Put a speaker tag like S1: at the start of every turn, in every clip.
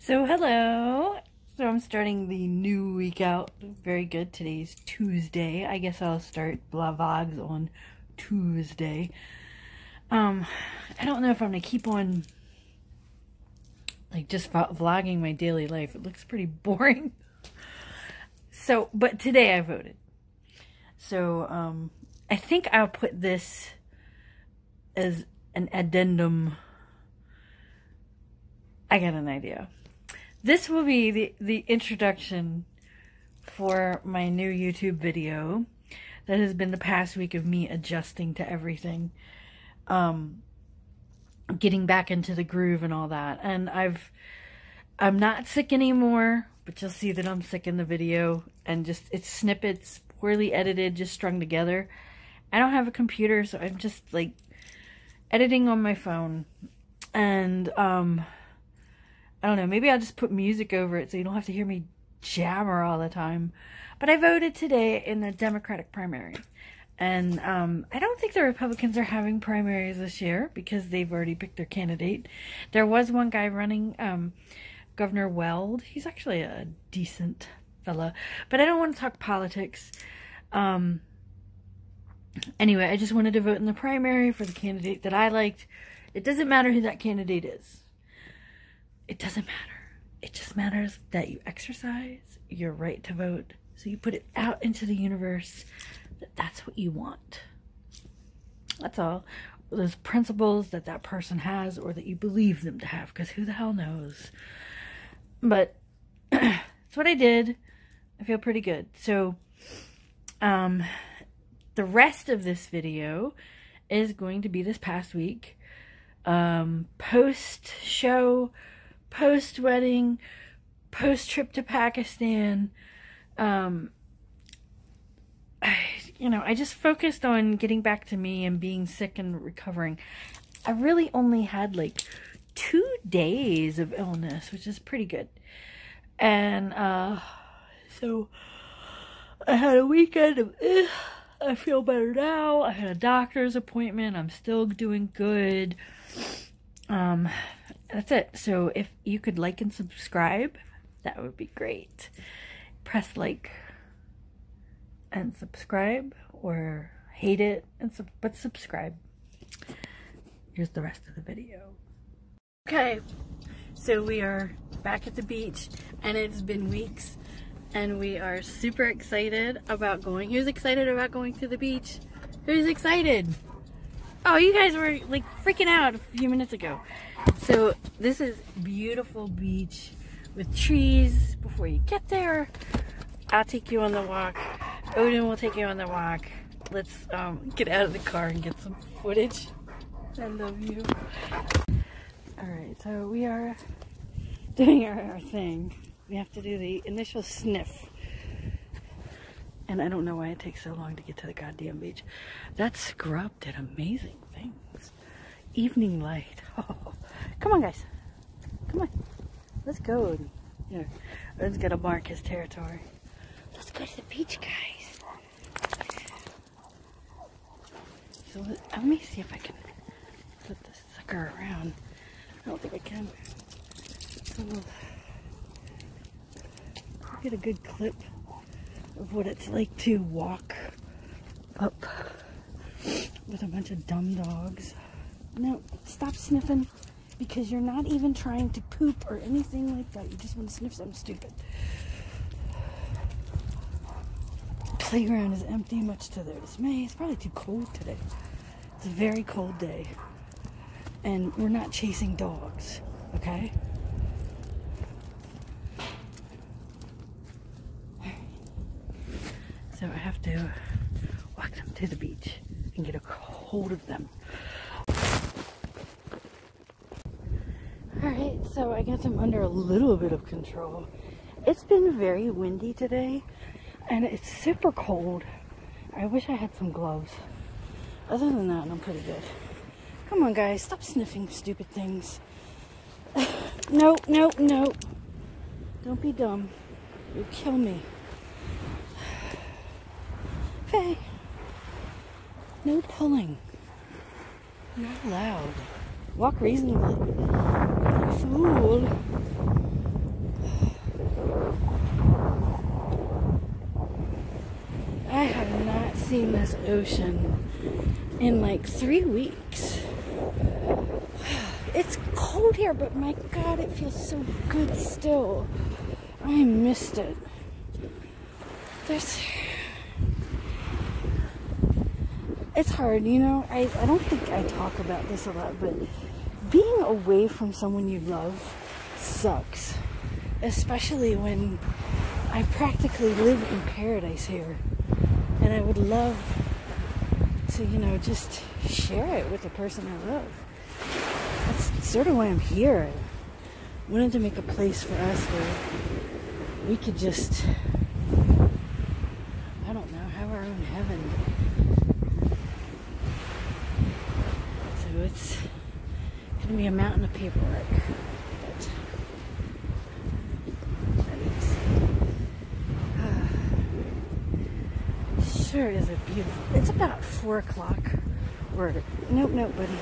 S1: So hello. So I'm starting the new week out very good. Today's Tuesday. I guess I'll start vlogs on Tuesday. I don't know if I'm gonna keep on like just vlogging my daily life. It looks pretty boring. So, but today I voted. So I think I'll put this as an addendum. I got an idea. This will be the introduction for my new YouTube video that has been the past week of me adjusting to everything. Getting back into the groove and all that. And I'm not sick anymore, but you'll see that I'm sick in the video. And just, it's snippets, poorly edited, just strung together. I don't have a computer, so I'm just like editing on my phone. And I don't know, maybe I'll just put music over it so you don't have to hear me jammer all the time. But I voted today in the Democratic primary. And I don't think the Republicans are having primaries this year because they've already picked their candidate. There was one guy running, Governor Weld. He's actually a decent fella. But I don't want to talk politics. Anyway, I just wanted to vote in the primary for the candidate that I liked. It doesn't matter who that candidate is. It doesn't matter. It just matters that you exercise your right to vote. So you put it out into the universe that that's what you want. That's all. Those principles that that person has or that you believe them to have, because who the hell knows? But that's what I did. I feel pretty good. So the rest of this video is going to be this past week. Post-show, post-wedding, post-trip to Pakistan. I just focused on getting back to me and being sick and recovering. I really only had like 2 days of illness, which is pretty good. And so I had a weekend of I feel better now. I had a doctor's appointment. I'm still doing good. That's it. So if you could like and subscribe, that would be great. Press like and subscribe, or hate it and but subscribe. Here's the rest of the video. Okay, so we are back at the beach and it's been weeks and we are super excited about going. Who's excited about going to the beach? Who's excited? Oh, you guys were like freaking out a few minutes ago. So this is beautiful beach with trees. Before you get there, I'll take you on the walk. Odin will take you on the walk. Let's get out of the car and get some footage. I love you. Alright, so we are doing our thing. We have to do the initial sniff. And I don't know why it takes so long to get to the goddamn beach. That scrub did amazing things. Evening light. Oh, come on, guys. Come on. Let's go, Odin. Here. Odin's got to mark his territory. Let's go to the beach, guys. So let me see if I can flip this sucker around. I don't think I can. So we'll get a good clip of what it's like to walk up with a bunch of dumb dogs. No, stop sniffing, because you're not even trying to poop or anything like that. You just want to sniff something stupid. Playground is empty, much to their dismay. It's probably too cold today. It's a very cold day. And we're not chasing dogs, okay? So I have to walk them to the beach and get a hold of them. Alright, so I guess I'm under a little bit of control. It's been very windy today, and it's super cold. I wish I had some gloves. Other than that, I'm pretty good. Come on, guys, stop sniffing stupid things. No, no, no. Don't be dumb. You'll kill me. Faye, no pulling. You're not allowed. Walk reasonably. You fool. this ocean in like 3 weeks. It's cold here, but my God, it feels so good still. I missed it. It's hard, you know. I don't think I talk about this a lot, but being away from someone you love sucks. Especially when I practically live in paradise here. And I would love to, you know, just share it with the person I love. That's sort of why I'm here. I wanted to make a place for us where we could just, I don't know, have our own heaven. So it's going to be a mountain of paperwork. Sure is a beautiful. It's about 4 o'clock. Or nope, buddy.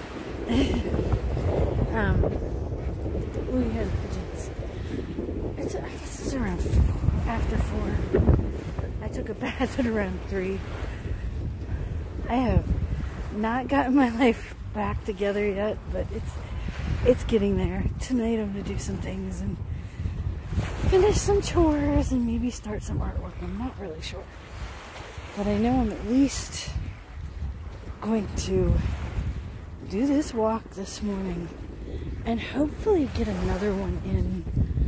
S1: We had pigeons. I guess it's around after 4. I took a bath at around 3. I have not gotten my life back together yet, but it's getting there. Tonight I'm gonna do some things and finish some chores and maybe start some artwork. I'm not really sure. But I know I'm at least going to do this walk this morning and hopefully get another one in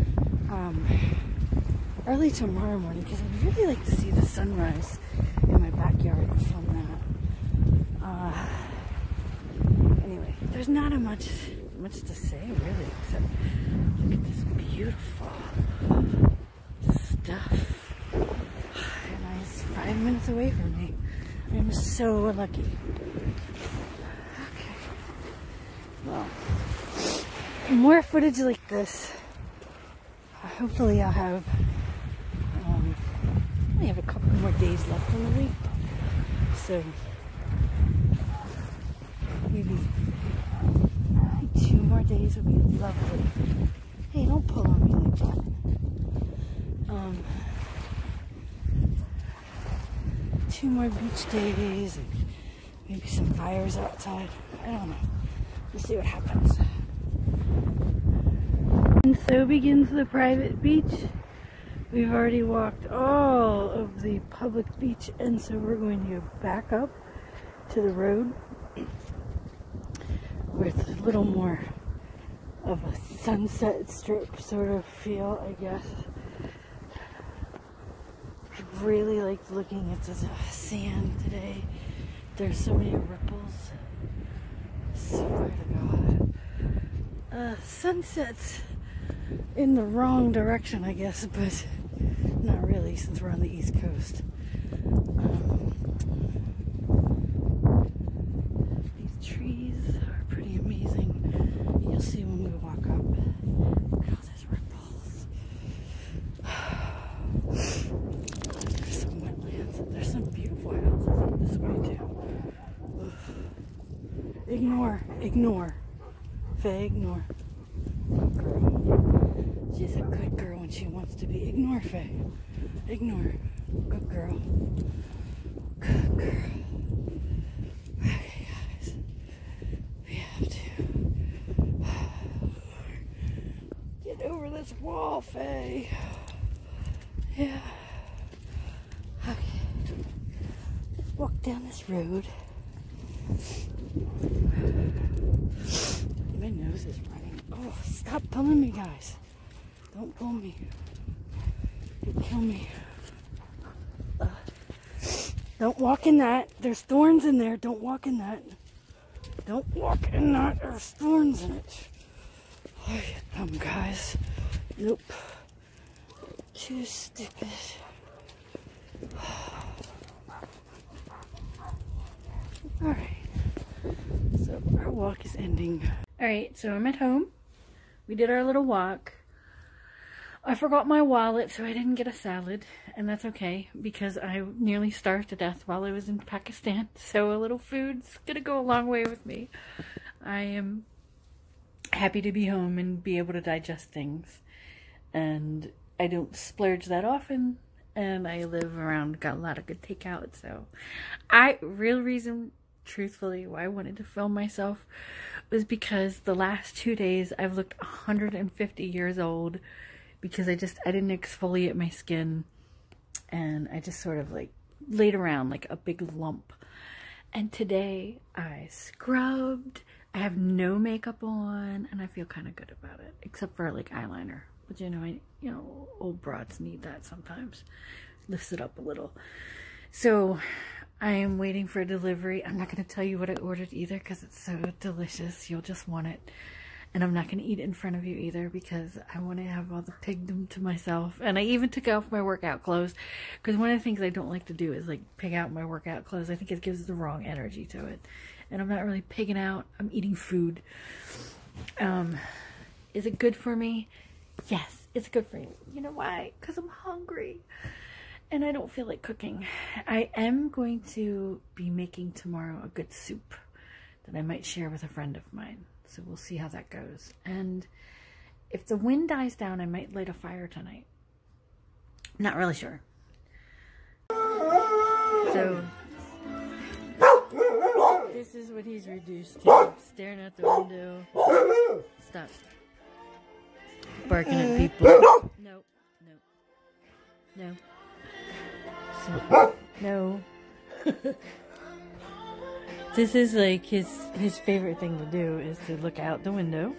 S1: early tomorrow morning, because I'd really like to see the sunrise in my backyard and film that. Anyway, there's not much to say really, except look at this beautiful stuff. It's 5 minutes away from me. I'm so lucky. Okay. Well, more footage like this. Hopefully I'll have, I have a couple more days left in the week. So, maybe 2 more days would be lovely. Hey, don't pull on me like that. 2 more beach days and maybe some fires outside. I don't know. We'll see what happens. And so begins the private beach. We've already walked all of the public beach, and so we're going to go back up to the road with a little more of a sunset strip sort of feel, I guess. I really liked looking at the sand today. There's so many ripples. Swear to God. Sunsets in the wrong direction, I guess, but not really since we're on the East Coast. These trees are pretty amazing. You'll see when we walk up. Look at all these ripples. There's some wetlands. There's some beautiful houses up this way too. Ignore. Faye, ignore. Good girl. She's a good girl when she wants to be. Ignore, Faye. Ignore. Good girl. Good girl. Okay, guys. We have to get over this wall, Faye. Yeah. Okay. Walk down this road. My nose is running. Oh, stop pulling me, guys. Don't pull me. You'll kill me. Don't walk in that. There's thorns in there. Don't walk in that. Don't walk in that. There's thorns in it. Oh, you dumb guys. Nope. Too stupid. Alright. So our walk is ending. Alright, so I'm at home. We did our little walk. I forgot my wallet, so I didn't get a salad, and that's okay because I nearly starved to death while I was in Pakistan, so a little food's gonna go a long way with me. I am happy to be home and be able to digest things, and I don't splurge that often, and I live around, got a lot of good takeout. So real reason, truthfully, why I wanted to film myself was because the last 2 days I've looked 150 years old because I didn't exfoliate my skin, and I just sort of like laid around like a big lump. And today I scrubbed, I have no makeup on, and I feel kind of good about it, except for like eyeliner. But you know, old broads need that sometimes. Lifts it up a little. So I am waiting for a delivery. I'm not going to tell you what I ordered either because it's so delicious. You'll just want it. And I'm not going to eat it in front of you either because I want to have all the pigdom to myself. And I even took off my workout clothes because one of the things I don't like to do is like pig out my workout clothes. I think it gives the wrong energy to it. And I'm not really pigging out. I'm eating food. Is it good for me? Yes, it's good for you. You know why? Because I'm hungry. And I don't feel like cooking. I am going to be making tomorrow a good soup that I might share with a friend of mine. So we'll see how that goes. And if the wind dies down, I might light a fire tonight. Not really sure. So this is what he's reduced to. Staring out the window. Stop. Barking at people. No. No. No. So, no. This is like his favorite thing to do is to look out the window.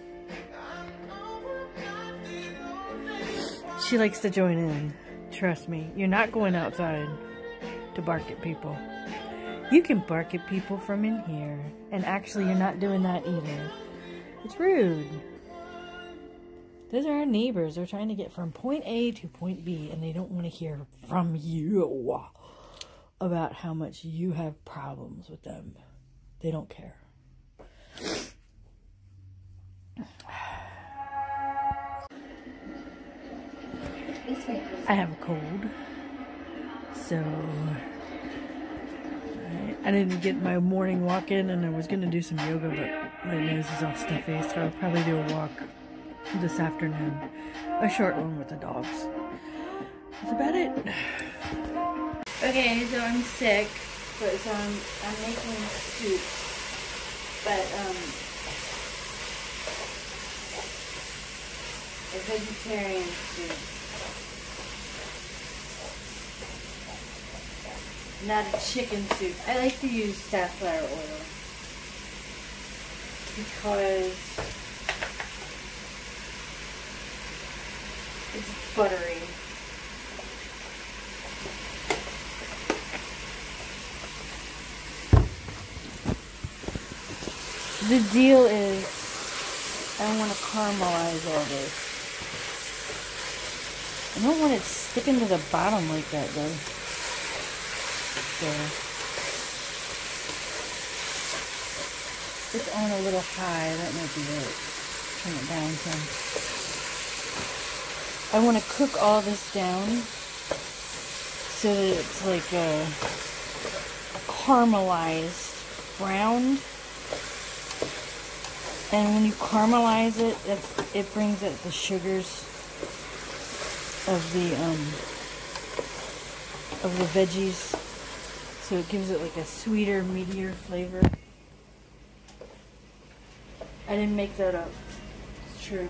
S1: She likes to join in. Trust me. You're not going outside to bark at people. You can bark at people from in here. And actually you're not doing that either. It's rude. Those are our neighbors. They're trying to get from point A to point B, and they don't want to hear from you about how much you have problems with them. They don't care. I have a cold, so I didn't get my morning walk in, and I was going to do some yoga, but my nose is all stuffy, so I'll probably do a walk this afternoon. A short one with the dogs. That's about it. Okay, so I'm sick, but so I'm making soup. But a vegetarian soup. Not a chicken soup. I like to use safflower oil because it's buttery. The deal is I want to caramelize all this. I don't want it sticking to the bottom like that though. So it's on a little high. That might be it. Turn it down some. I want to cook all this down so that it's like a caramelized brown. And when you caramelize it, it brings out the sugars of the veggies, so it gives it like a sweeter, meatier flavor. I didn't make that up. It's true.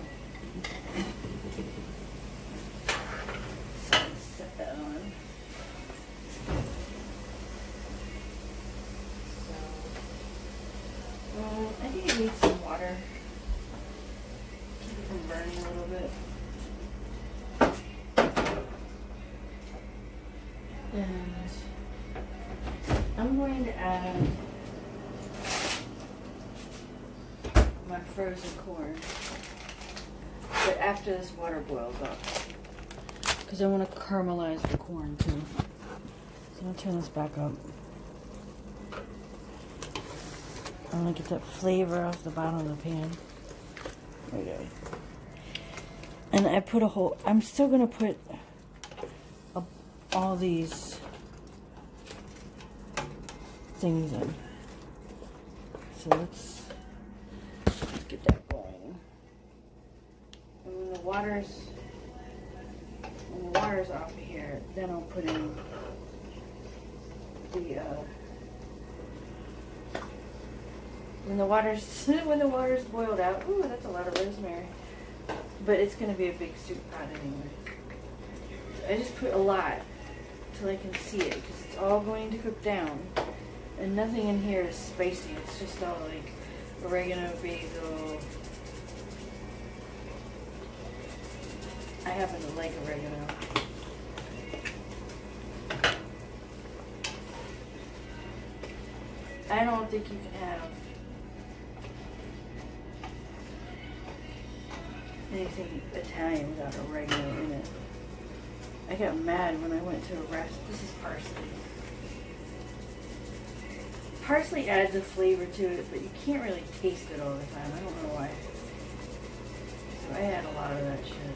S1: So let's set that on. I think it needs some water. Keep it from burning a little bit. And I'm going to add my frozen corn, but after this water boils up, because I want to caramelize the corn too. So I'm going to turn this back up. I want to get that flavor off the bottom of the pan. There we go. And I put a whole, I'm still going to put all these things in. So let's get that going. And when the water's when the water's off of here, then I'll put in the when the water's boiled out. Ooh, that's a lot of rosemary. But it's gonna be a big soup pot anyway. I just put a lot till I can see it, because it's all going to cook down. And nothing in here is spicy. It's just all like oregano, basil. I happen to like oregano. I don't think you can have anything Italian without oregano in it. I got mad when I went to a restaurant. This is parsley. Parsley adds a flavor to it, but you can't really taste it all the time. I don't know why. So I add a lot of that shit.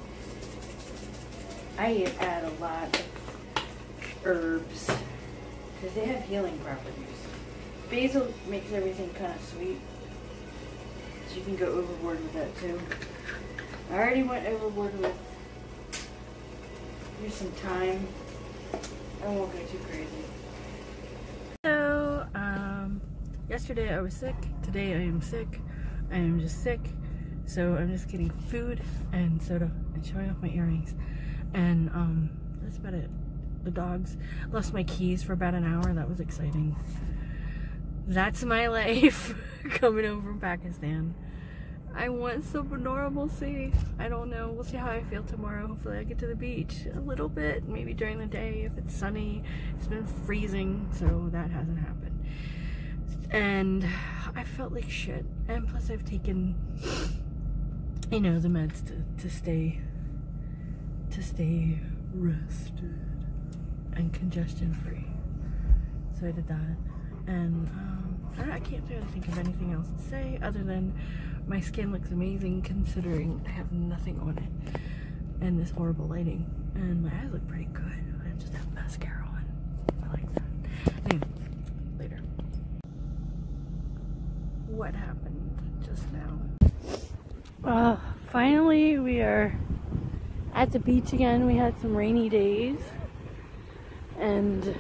S1: I add a lot of herbs because they have healing properties. Basil makes everything kind of sweet, so you can go overboard with that too. I already went overboard with, here's some thyme. I won't go too crazy. So, yesterday I was sick. Today I am sick. I am just sick. So I'm just getting food and soda and showing off my earrings. And that's about it. The dogs lost my keys for about an hour. That was exciting. That's my life coming over from Pakistan. I want some normalcy. I don't know. We'll see how I feel tomorrow. Hopefully I get to the beach a little bit. Maybe during the day if it's sunny. It's been freezing, so that hasn't happened. And I felt like shit. And plus I've taken, you know, the meds to stay rested and congestion free. So I did that. And I can't really think of anything else to say other than my skin looks amazing considering I have nothing on it and this horrible lighting. And my eyes look pretty good. I just have mascara on. I like that. Anyway, later. What happened just now? Finally we are at the beach again. We had some rainy days and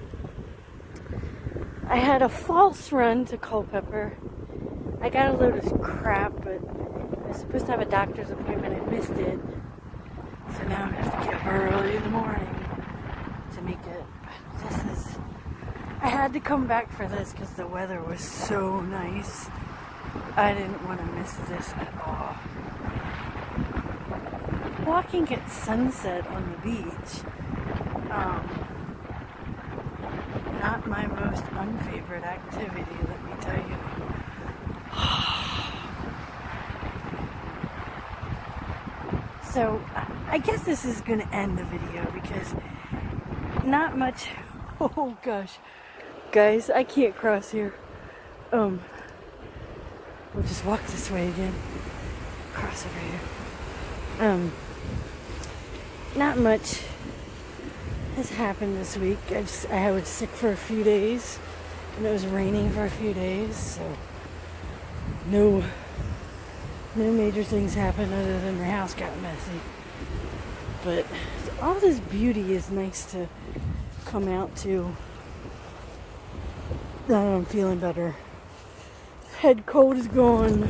S1: I had a false run to Culpeper. I got a load of crap, but I was supposed to have a doctor's appointment. I missed it. So now I have to get up early in the morning to make it. But I had to come back for this because the weather was so nice. I didn't want to miss this at all. Walking at sunset on the beach. Not my most unfavorite activity, let me tell you. So, I guess this is going to end the video because not much. Oh gosh. Guys, I can't cross here. We'll just walk this way again. Cross over here. Not much has happened this week. I was sick for a few days and it was raining for a few days, so no major things happened other than my house got messy. But all this beauty is nice to come out to. Now I'm feeling better. Head cold is gone.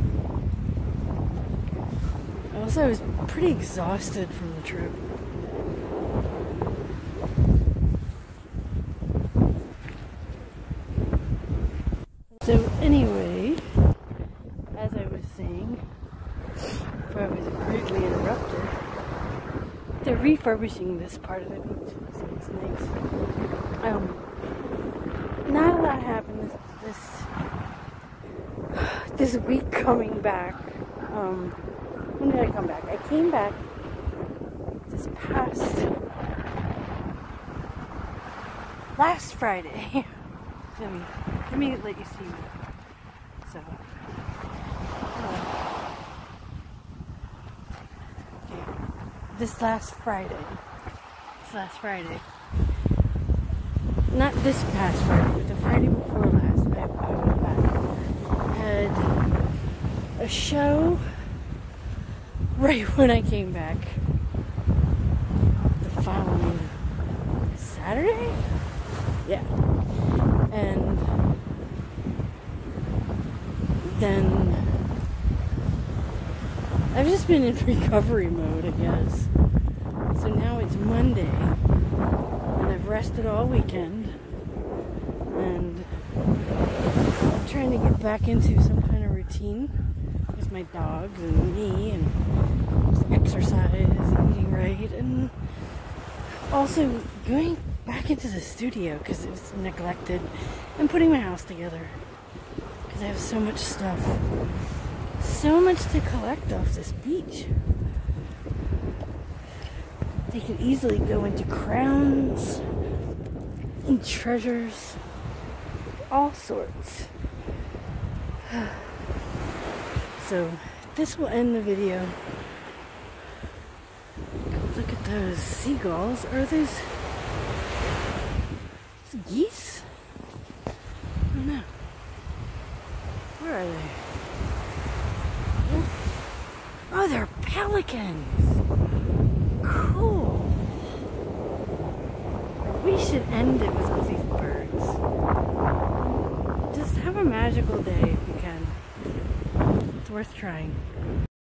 S1: Also, I was pretty exhausted from the trip. So anyway, as I was saying, before I was rudely interrupted, they're refurbishing this part of the beach, so it's nice. Not a lot happened this week coming back. When did I come back? I came back this past last Friday. Let me let you see me. So, okay. This last Friday. Not this past Friday, but the Friday before last. I went back. Had a show right when I came back.
S2: following Saturday? Yeah. And then I've just been in recovery mode, I guess. So now it's Monday, and I've rested all weekend, and I'm trying to get back into some kind of routine with my dogs and me, and exercise and eating right, and also going back into the studio because it was neglected, and putting my house together because I have so much stuff. So much to collect off this beach. They could easily go into crowns and treasures, all sorts. So this will end the video. Look at those seagulls. Are those geese? I don't know. Where are they? Oh, they're pelicans. Cool. We should end it with all these birds. Just have a magical day if you can. It's worth trying.